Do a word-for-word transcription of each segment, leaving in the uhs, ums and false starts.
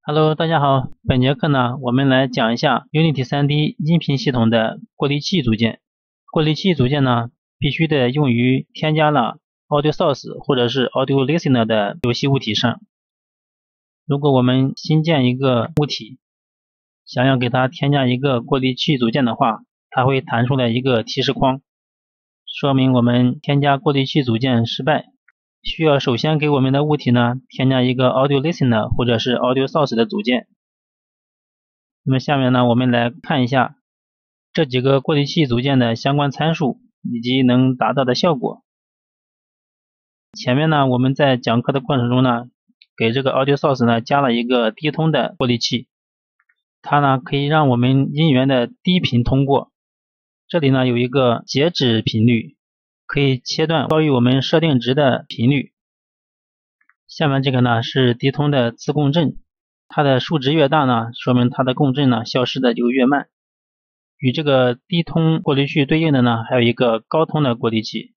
Hello，大家好。本节课呢，我们来讲一下 Unity 三 D 音频系统的过滤器组件。过滤器组件呢，必须得用于添加了 Audio Source 或者是 Audio Listener 的游戏物体上。如果我们新建一个物体，想要给它添加一个过滤器组件的话，它会弹出来一个提示框，说明我们添加过滤器组件失败。需要首先给我们的物体呢添加一个 Audio Listener 或者是 Audio Source 的组件。那么下面呢，我们来看一下这几个过滤器组件的相关参数以及能达到的效果。前面呢，我们在讲课的过程中呢，给这个 Audio Source 呢加了一个低通的过滤器，它呢可以让我们音源的低频通过。这里呢有一个截止频率，可以切断高于我们设定值的频率。下面这个呢是低通的自共振，它的数值越大呢，说明它的共振呢消失的就越慢。与这个低通过滤器对应的呢，还有一个高通的过滤器，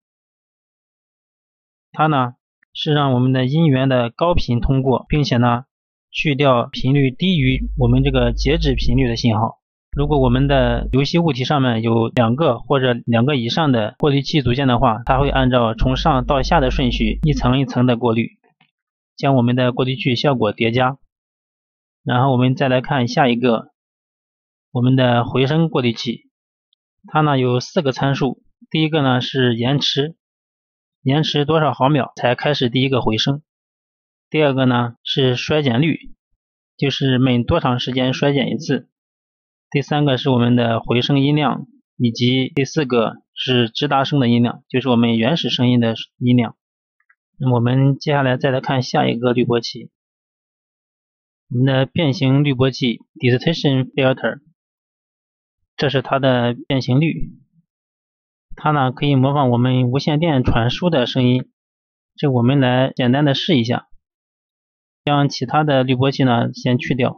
它呢是让我们的音源的高频通过，并且呢去掉频率低于我们这个截止频率的信号。如果我们的游戏物体上面有两个或者两个以上的过滤器组件的话，它会按照从上到下的顺序一层一层的过滤，将我们的过滤器效果叠加。然后我们再来看下一个，我们的回声过滤器，它呢有四个参数。第一个呢是延迟，延迟多少毫秒才开始第一个回声。第二个呢是衰减率，就是每多长时间衰减一次。第三个是我们的回声音量，以及第四个是直达声的音量，就是我们原始声音的音量。那么我们接下来再来看下一个滤波器，我们的变形滤波器 Distortion Filter， 这是它的变形率，它呢可以模仿我们无线电传输的声音。这我们来简单的试一下，将其他的滤波器呢先去掉。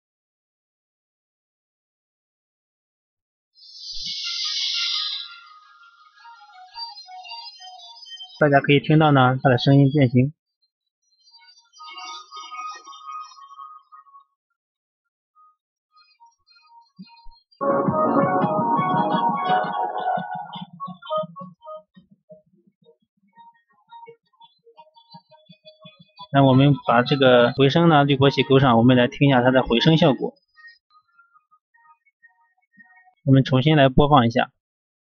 大家可以听到呢它的声音变形。那我们把这个回声呢滤波器勾上，我们来听一下它的回声效果。我们重新来播放一下。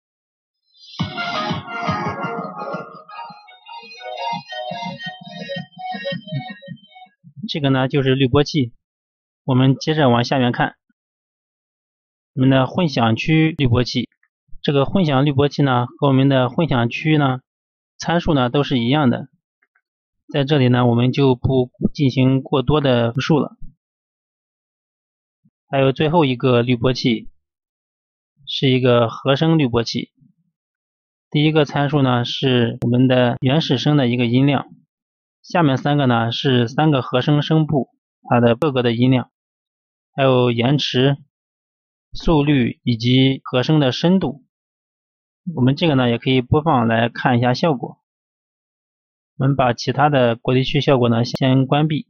这个呢就是滤波器。我们接着往下面看，我们的混响区滤波器。这个混响滤波器呢和我们的混响区呢参数呢都是一样的，在这里呢我们就不进行过多的复述了。还有最后一个滤波器是一个和声滤波器。第一个参数呢是我们的原始声的一个音量，下面三个呢是三个和声声部它的各个的音量，还有延迟、速率以及和声的深度。我们这个呢也可以播放来看一下效果。我们把其他的过滤器效果呢先关闭。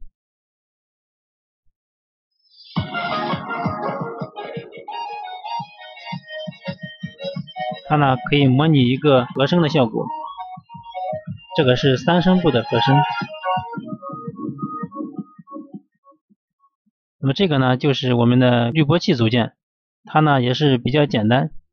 它呢可以模拟一个和声的效果，这个是三声部的和声。那么这个呢就是我们的滤波器组件，它呢也是比较简单。